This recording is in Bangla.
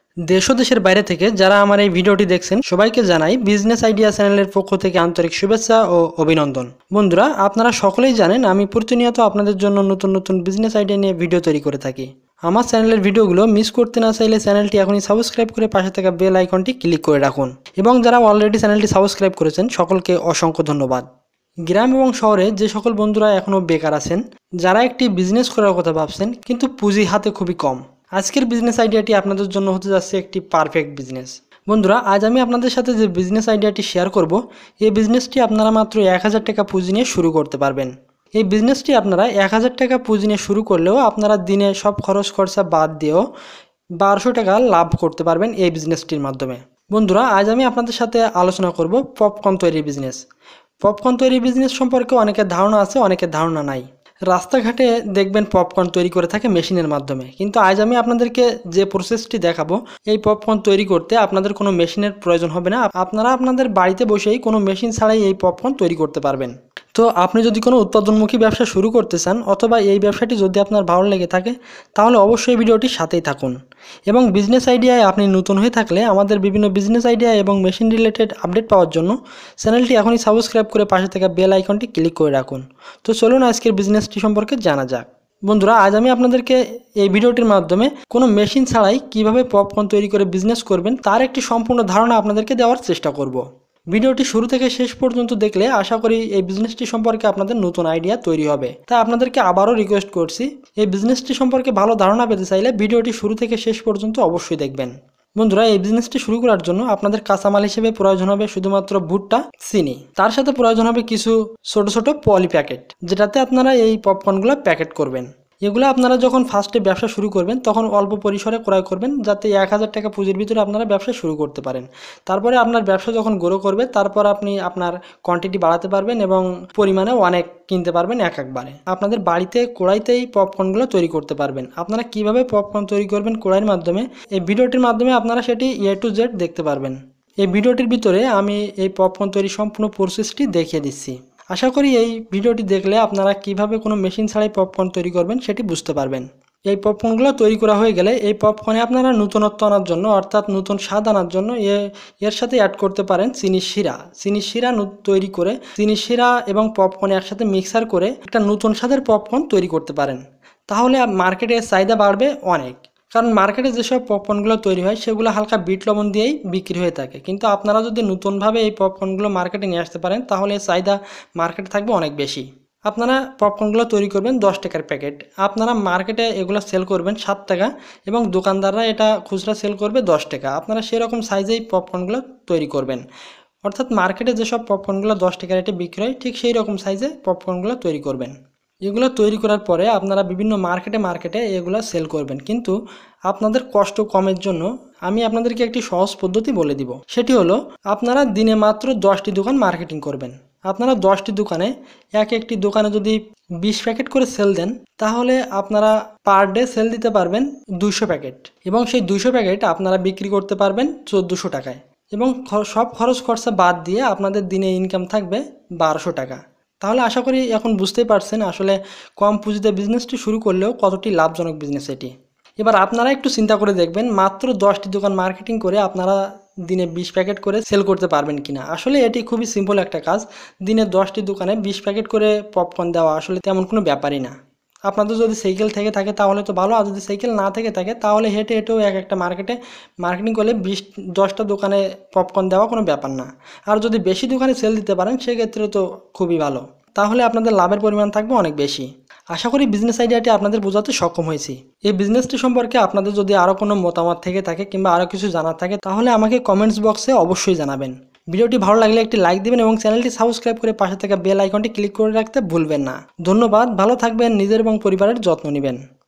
দেশ ও দেশের বাইরে থেকে যারা আমার এই ভিডিওটি দেখছেন সবাইকে জানাই বিজনেস আইডিয়া চ্যানেলের পক্ষ থেকে আন্তরিক শুভেচ্ছা ও অভিনন্দন। বন্ধুরা, আপনারা সকলেই জানেন আমি প্রতিনিয়ত আপনাদের জন্য নতুন নতুন বিজনেস আইডিয়া নিয়ে ভিডিও তৈরি করে থাকি। আমার চ্যানেলের ভিডিওগুলো মিস করতে না চাইলে চ্যানেলটি এখনই সাবস্ক্রাইব করে পাশে থাকা বেল আইকনটি ক্লিক করে রাখুন এবং যারা অলরেডি চ্যানেলটি সাবস্ক্রাইব করেছেন সকলকে অসংখ্য ধন্যবাদ। গ্রাম এবং শহরে যে সকল বন্ধুরা এখনও বেকার আছেন, যারা একটি বিজনেস করার কথা ভাবছেন কিন্তু পুঁজি হাতে খুবই কম, আজকের বিজনেস আইডিয়াটি আপনাদের জন্য হতে যাচ্ছে একটি পারফেক্ট বিজনেস। বন্ধুরা, আজ আমি আপনাদের সাথে যে বিজনেস আইডিয়াটি শেয়ার করব, এই বিজনেসটি আপনারা মাত্র 1000 টাকা পুঁজি নিয়ে শুরু করতে পারবেন। এই বিজনেসটি আপনারা 1000 টাকা পুঁজি নিয়ে শুরু করলেও আপনারা দিনে সব খরচ খরচা বাদ দিয়েও 1200 টাকা লাভ করতে পারবেন এই বিজনেসটির মাধ্যমে। বন্ধুরা, আজ আমি আপনাদের সাথে আলোচনা করব পপকর্ন তৈরির বিজনেস। পপকর্ন তৈরি বিজনেস সম্পর্কে অনেকের ধারণা আছে, অনেকের ধারণা নাই। রাস্তাঘাটে দেখবেন পপকর্ন তৈরি করে থাকে মেশিনের মাধ্যমে, কিন্তু আজ আমি আপনাদেরকে যে প্রসেসটি দেখাবো, এই পপকর্ন তৈরি করতে আপনাদের কোনো মেশিনের প্রয়োজন হবে না। আপনারা আপনাদের বাড়িতে বসেই কোনো মেশিন ছাড়াই এই পপকর্ন তৈরি করতে পারবেন। তো আপনি যদি কোনো উৎপাদনমুখী ব্যবসা শুরু করতে চান অথবা এই ব্যবসাটি যদি আপনার ভালো লেগে থাকে, তাহলে অবশ্যই ভিডিওটির সাথেই থাকুন। এবং বিজনেস আইডিয়ায় আপনি নতুন হয়ে থাকলে আমাদের বিভিন্ন বিজনেস আইডিয়া এবং মেশিন রিলেটেড আপডেট পাওয়ার জন্য চ্যানেলটি এখনই সাবস্ক্রাইব করে পাশে থাকা বেল আইকনটি ক্লিক করে রাখুন। তো চলুন আজকের বিজনেসটি সম্পর্কে জানা যাক। বন্ধুরা, আজ আমি আপনাদেরকে এই ভিডিওটির মাধ্যমে কোনো মেশিন ছাড়াই কিভাবে পপকর্ন তৈরি করে বিজনেস করবেন তার একটি সম্পূর্ণ ধারণা আপনাদেরকে দেওয়ার চেষ্টা করব। ভিডিওটি শুরু থেকে শেষ পর্যন্ত দেখলে আশা করি এই বিজনেসটি সম্পর্কে আপনাদের নতুন আইডিয়া তৈরি হবে। তাই আপনাদেরকে আবারও রিকোয়েস্ট করছি, এই বিজনেসটি সম্পর্কে ভালো ধারণা পেতে চাইলে ভিডিওটি শুরু থেকে শেষ পর্যন্ত অবশ্যই দেখবেন। বন্ধুরা, এই বিজনেসটি শুরু করার জন্য আপনাদের কাঁচামাল হিসেবে প্রয়োজন হবে শুধুমাত্র ভুট্টা, চিনি, তার সাথে প্রয়োজন হবে কিছু ছোট ছোট পলি প্যাকেট, যেটাতে আপনারা এই পপকর্নগুলো প্যাকেট করবেন। এগুলো আপনারা যখন ফার্স্টে ব্যবসা শুরু করবেন তখন অল্প পরিসরে ক্রয় করবেন, যাতে 1000 টাকা পুঁজির ভিতরে আপনারা ব্যবসা শুরু করতে পারেন। তারপরে আপনার ব্যবসা যখন গ্রো করবে, তারপর আপনি আপনার কোয়ান্টিটি বাড়াতে পারবেন এবং পরিমাণে অনেক কিনতে পারবেন একবারে। আপনাদের বাড়িতে কড়াইতেই পপকর্নগুলো তৈরি করতে পারবেন। আপনারা কিভাবে পপকর্ন তৈরি করবেন কড়াইয়ের মাধ্যমে, এই ভিডিওটির মাধ্যমে আপনারা সেটি A to Z দেখতে পারবেন। এই ভিডিওটির ভিতরে আমি এই পপকর্ন তৈরি সম্পূর্ণ প্রসেসটি দেখিয়ে দিচ্ছি। আশা করি এই ভিডিওটি দেখলে আপনারা কিভাবে কোনো মেশিন ছাড়াই পপকর্ন তৈরি করবেন সেটি বুঝতে পারবেন। এই পপকর্নগুলো তৈরি করা হয়ে গেলে এই পপকর্নে আপনারা নতুনত্ব আনার জন্য, অর্থাৎ নতুন স্বাদ আনার জন্য এর সাথে অ্যাড করতে পারেন চিনির শিরা। চিনির শিরা তৈরি করে চিনির শিরা এবং পপকর্ন একসাথে মিক্সার করে একটা নতুন স্বাদের পপকর্ন তৈরি করতে পারেন। তাহলে মার্কেটে চাহিদা বাড়বে অনেক, কারণ মার্কেটে যেসব পপকর্নগুলো তৈরি হয় সেগুলো হালকা বিট লবণ দিয়েই বিক্রি হয়ে থাকে। কিন্তু আপনারা যদি নতুনভাবে এই পপকর্নগুলো মার্কেটে নিয়ে আসতে পারেন তাহলে চাহিদা মার্কেটে থাকবে অনেক বেশি। আপনারা পপকর্নগুলো তৈরি করবেন 10 টাকার প্যাকেট, আপনারা মার্কেটে এগুলো সেল করবেন 7 টাকা এবং দোকানদাররা এটা খুচরা সেল করবে 10 টাকা। আপনারা সেরকম সাইজেই পপকর্নগুলো তৈরি করবেন, অর্থাৎ মার্কেটে যেসব পপকর্নগুলো 10 টাকা রেটে বিক্রি হয় ঠিক সেই রকম সাইজে পপকর্নগুলো তৈরি করবেন। এগুলো তৈরি করার পরে আপনারা বিভিন্ন মার্কেটে এগুলো সেল করবেন। কিন্তু আপনাদের কষ্ট কমের জন্য আমি আপনাদেরকে একটি সহজ পদ্ধতি বলে দিব। সেটি হলো, আপনারা দিনে মাত্র 10টি দোকান মার্কেটিং করবেন। আপনারা 10টি দোকানে একটি দোকানে যদি 20 প্যাকেট করে সেল দেন, তাহলে আপনারা পার ডে সেল দিতে পারবেন 200 প্যাকেট এবং সেই 200 প্যাকেট আপনারা বিক্রি করতে পারবেন 1400 টাকায় এবং সব খরচ খরচা বাদ দিয়ে আপনাদের দিনে ইনকাম থাকবে 1200 টাকা। তাহলে আশা করি এখন বুঝতেই পারছেন আসলে কম পুঁজিতে বিজনেসটি শুরু করলেও কতটি লাভজনক বিজনেস এটি। এবার আপনারা একটু চিন্তা করে দেখবেন, মাত্র 10টি দোকান মার্কেটিং করে আপনারা দিনে 20 প্যাকেট করে সেল করতে পারবেন কিনা। আসলে এটি খুবই সিম্পল একটা কাজ। দিনে 10টি দোকানে 20 প্যাকেট করে পপকর্ন দেওয়া আসলে তেমন কোনো ব্যাপারই না। আপনাদের যদি সাইকেল থেকে থাকে তাহলে তো ভালো, আর যদি সাইকেল না থেকে থাকে তাহলে হেঁটে হেঁটেও একটা মার্কেটে মার্কেটিং করলে 10টা দোকানে পপকর্ন দেওয়া কোনো ব্যাপার না। আর যদি বেশি দোকানে সেল দিতে পারেন সেক্ষেত্রে তো খুবই ভালো, তাহলে আপনাদের লাভের পরিমাণ থাকবে অনেক বেশি। আশা করি বিজনেস আইডিয়াটি আপনাদের বোঝাতে সক্ষম হয়েছি। এই বিজনেসটি সম্পর্কে আপনাদের যদি আরও কোনো মতামত থেকে থাকে কিংবা আরও কিছু জানার থাকে তাহলে আমাকে কমেন্টস বক্সে অবশ্যই জানাবেন। ভিডিওটি ভালো লাগলে একটি লাইক দিবেন এবং চ্যানেলটি সাবস্ক্রাইব করে পাশে থাকা বেল আইকনটি ক্লিক করে রাখতে ভুলবেন না। ধন্যবাদ, ভালো থাকবেন, নিজের এবং পরিবারের যত্ন নেবেন।